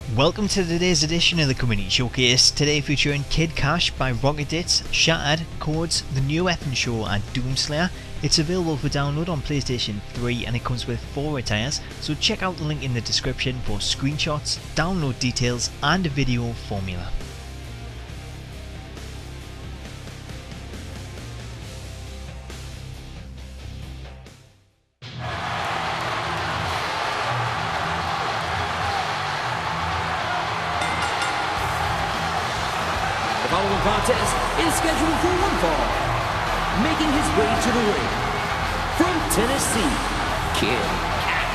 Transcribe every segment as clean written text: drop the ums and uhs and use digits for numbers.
Welcome to today's edition of the Community Showcase, today featuring Kid Cash by Rocket Dits, Shattered, Codes, The New Weapon Show and Doomslayer. It's available for download on PlayStation 3 and it comes with 4 attires, so check out the link in the description for screenshots, download details and a video formula. The following contest is scheduled for one fall. Making his way to the ring, from Tennessee, Kid Cat.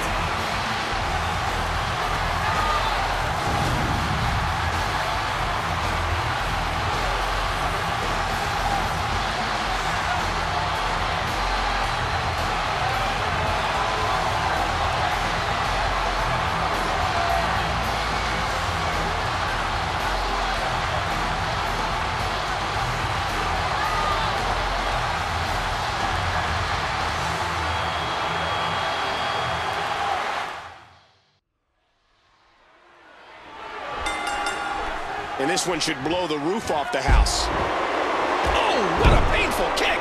And this one should blow the roof off the house. Oh, what a painful kick!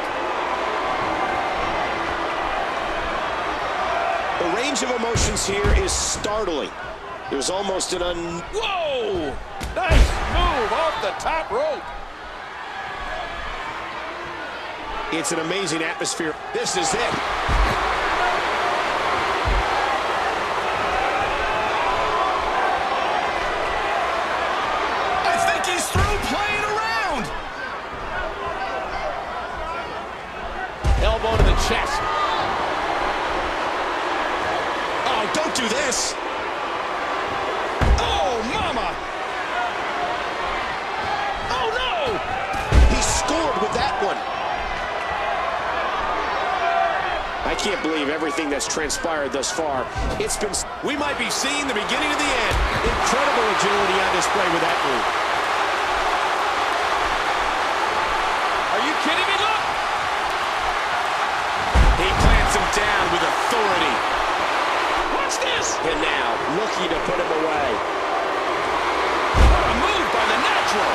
The range of emotions here is startling. There's almost an Whoa! Nice move off the top rope. It's an amazing atmosphere. This is it. He's through playing around. Elbow to the chest. Oh, don't do this. Oh, mama. Oh, no. He scored with that one. I can't believe everything that's transpired thus far. We might be seeing the beginning of the end. Incredible agility on display with that move. Are you kidding me? Look! He plants him down with authority. Watch this! And now, looking to put him away. What a move by the Natural!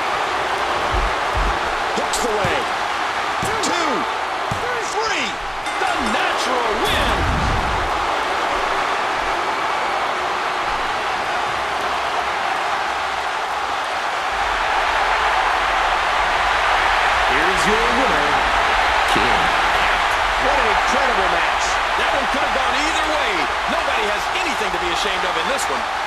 Hooks the leg. 2, 3. The Natural wins! Here's your winner, Kid. What an incredible match. That one could have gone either way. Nobody has anything to be ashamed of in this one.